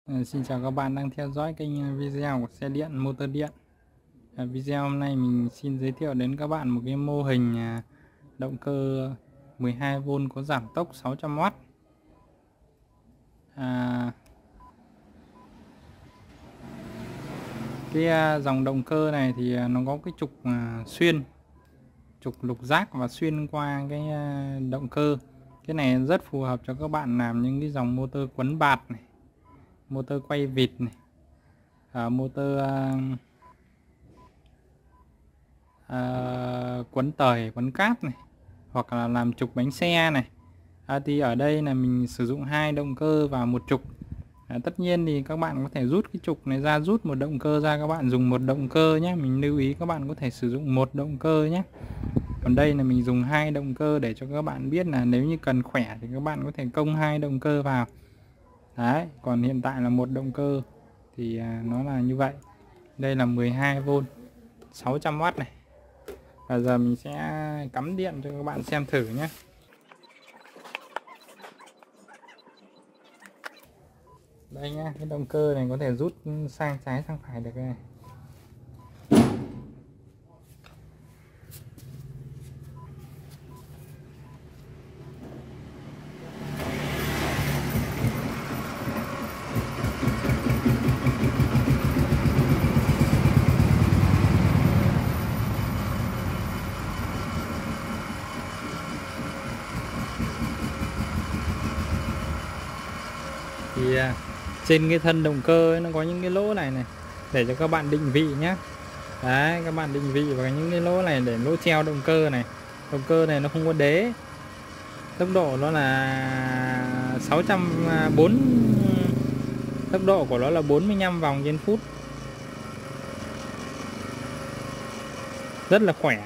Xin chào các bạn đang theo dõi kênh video của xe điện motor điện. Video hôm nay mình xin giới thiệu đến các bạn một cái mô hình động cơ 12V có giảm tốc 600W. Cái dòng động cơ này thì nó có cái trục trục lục giác và xuyên qua cái động cơ. Cái này rất phù hợp cho các bạn làm những cái dòng motor quấn bạt này, motor quay vịt này, motor quấn tời, quấn cáp này, hoặc là làm trục bánh xe này. Thì ở đây là mình sử dụng 2 động cơ và một trục. Tất nhiên thì các bạn có thể rút cái trục này ra, rút một động cơ ra, các bạn dùng một động cơ nhé. Mình lưu ý các bạn có thể sử dụng một động cơ nhé. Còn đây là mình dùng 2 động cơ để cho các bạn biết là nếu như cần khỏe thì các bạn có thể công 2 động cơ vào. Đấy, còn hiện tại là một động cơ thì nó là như vậy. Đây là 12V 600W này. Và giờ mình sẽ cắm điện cho các bạn xem thử nhé. Đây nhá, cái động cơ này có thể rút sang trái sang phải được này. Thì trên cái thân động cơ ấy, nó có những cái lỗ này để cho các bạn định vị nhé. Đấy, các bạn định vị vào những cái lỗ này để lỗ treo động cơ này. Động cơ này nó không có đế. Tốc độ nó là 640, tốc độ của nó là 45 vòng trên phút. Rất là khỏe.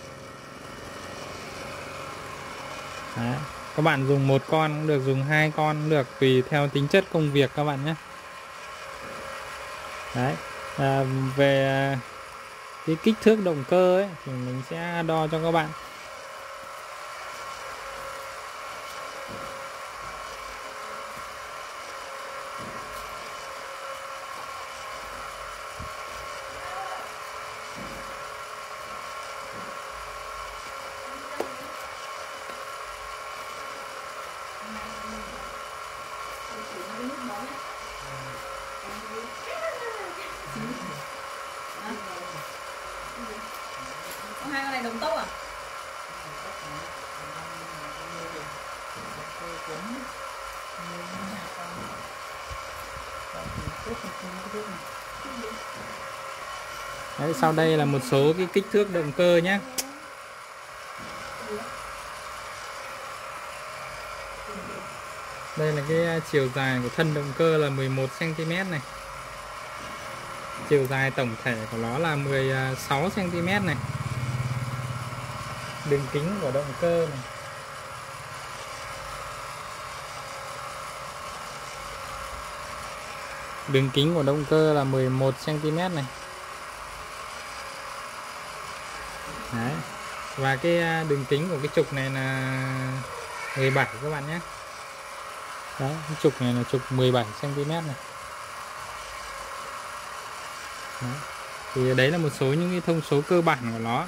Đấy. Các bạn dùng một con cũng được, dùng 2 con cũng được, tùy theo tính chất công việc các bạn nhé. Đấy. Về cái kích thước động cơ ấy thì mình sẽ đo cho các bạn. Hai con này đồng tốc à? Đấy, sau đây là một số cái kích thước động cơ nhé. Đây là cái chiều dài của thân động cơ là 11 cm này. Chiều dài tổng thể của nó là 16 cm này. Đường kính của động cơ này. Đường kính của động cơ là 11 cm này. Đấy. Và cái đường kính của cái trục này là 17 các bạn nhé. Đấy, cái trục này là trục 17 cm này. Đấy. Thì đấy là một số những cái thông số cơ bản của nó.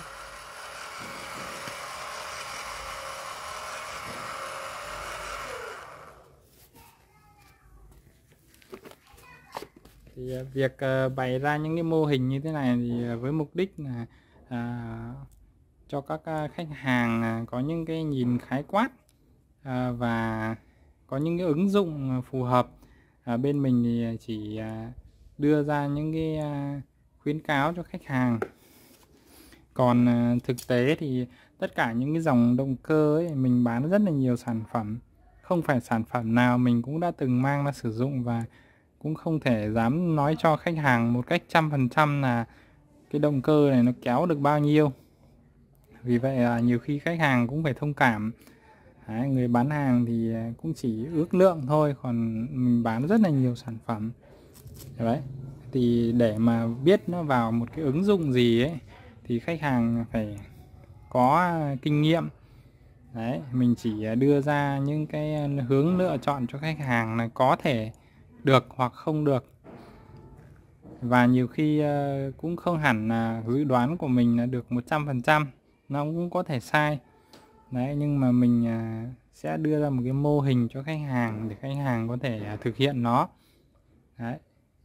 Thì việc bày ra những cái mô hình như thế này thì với mục đích là cho các khách hàng có những cái nhìn khái quát và có những cái ứng dụng phù hợp. Bên mình thì chỉ đưa ra những cái khuyến cáo cho khách hàng. Còn thực tế thì tất cả những cái dòng động cơ ấy, mình bán rất là nhiều sản phẩm. Không phải sản phẩm nào mình cũng đã từng mang ra sử dụng, và cũng không thể dám nói cho khách hàng một cách 100% là cái động cơ này nó kéo được bao nhiêu. Vì vậy nhiều khi khách hàng cũng phải thông cảm. Đấy, người bán hàng thì cũng chỉ ước lượng thôi, còn mình bán rất là nhiều sản phẩm. Đấy, thì để mà biết nó vào một cái ứng dụng gì ấy thì khách hàng phải có kinh nghiệm. Đấy, mình chỉ đưa ra những cái hướng lựa chọn cho khách hàng là có thể được hoặc không được. Và nhiều khi cũng không hẳn là dự đoán của mình là được 100%, nó cũng có thể sai. Đấy, nhưng mà mình sẽ đưa ra một cái mô hình cho khách hàng để khách hàng có thể thực hiện nó. Đấy.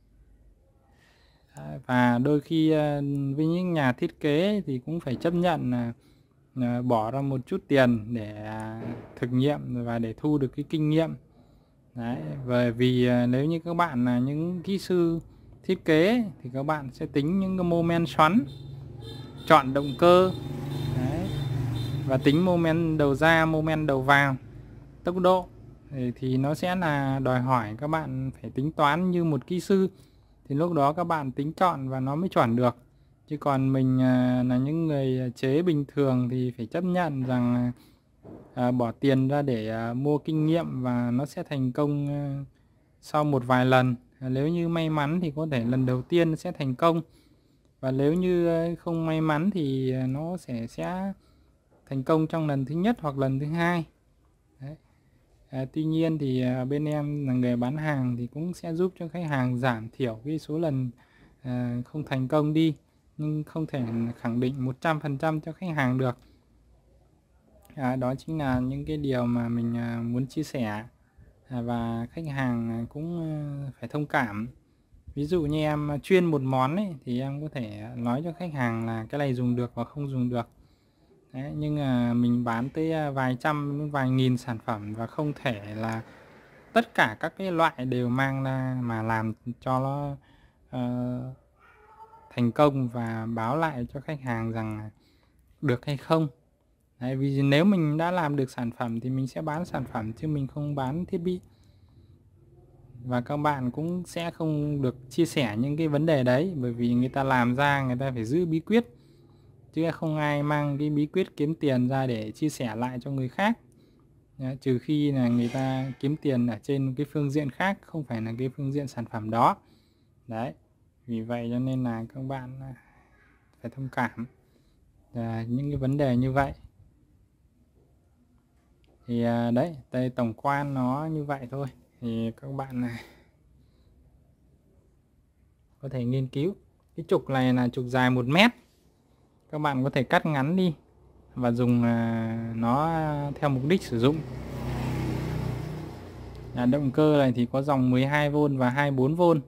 Và đôi khi với những nhà thiết kế thì cũng phải chấp nhận là bỏ ra một chút tiền để thực nghiệm và để thu được cái kinh nghiệm. Đấy, bởi vì nếu như các bạn là những kỹ sư thiết kế thì các bạn sẽ tính những cái mô men xoắn, chọn động cơ. Đấy, và tính mô men đầu ra, mô men đầu vào, tốc độ thì nó sẽ là đòi hỏi các bạn phải tính toán như một kỹ sư, thì lúc đó các bạn tính chọn và nó mới chuẩn được. Chứ còn mình là những người chế bình thường thì phải chấp nhận rằng bỏ tiền ra để mua kinh nghiệm và nó sẽ thành công sau một vài lần. Nếu như may mắn thì có thể lần đầu tiên sẽ thành công, và nếu như không may mắn thì nó sẽ thành công trong lần thứ nhất hoặc lần thứ hai. Đấy. Tuy nhiên thì bên em là người bán hàng thì cũng sẽ giúp cho khách hàng giảm thiểu cái số lần không thành công đi, nhưng không thể khẳng định 100% cho khách hàng được. Đó chính là những cái điều mà mình muốn chia sẻ, và khách hàng cũng phải thông cảm. Ví dụ như em chuyên một món ấy, thì em có thể nói cho khách hàng là cái này dùng được và không dùng được. Đấy, nhưng mình bán tới vài trăm đến vài nghìn sản phẩm và không thể là tất cả các cái loại đều mang ra mà làm cho nó thành công và báo lại cho khách hàng rằng được hay không. Đấy, vì nếu mình đã làm được sản phẩm thì mình sẽ bán sản phẩm chứ mình không bán thiết bị. Và các bạn cũng sẽ không được chia sẻ những cái vấn đề đấy, bởi vì người ta làm ra người ta phải giữ bí quyết, chứ không ai mang cái bí quyết kiếm tiền ra để chia sẻ lại cho người khác. Đấy, trừ khi là người ta kiếm tiền ở trên cái phương diện khác, không phải là cái phương diện sản phẩm đó. Đấy, vì vậy cho nên là các bạn phải thông cảm những cái vấn đề như vậy. Thì đấy, đây tổng quan nó như vậy thôi. Thì các bạn này có thể nghiên cứu. Cái trục này là trục dài 1 mét. Các bạn có thể cắt ngắn đi và dùng nó theo mục đích sử dụng. Động cơ này thì có dòng 12V và 24V.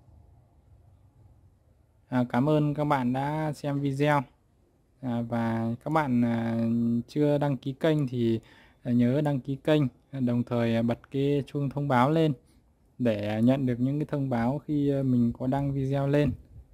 Cảm ơn các bạn đã xem video. Và các bạn chưa đăng ký kênh thì nhớ đăng ký kênh, đồng thời bật cái chuông thông báo lên để nhận được những cái thông báo khi mình có đăng video lên.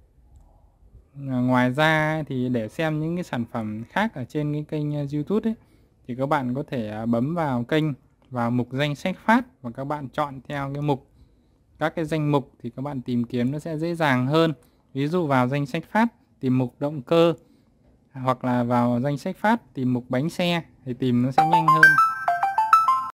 Ngoài ra thì để xem những cái sản phẩm khác ở trên cái kênh YouTube ấy, thì các bạn có thể bấm vào kênh, vào mục danh sách phát, và các bạn chọn theo cái mục, các cái danh mục thì các bạn tìm kiếm nó sẽ dễ dàng hơn. Ví dụ vào danh sách phát tìm mục động cơ, hoặc là vào danh sách phát tìm mục bánh xe thì tìm nó sẽ nhanh hơn.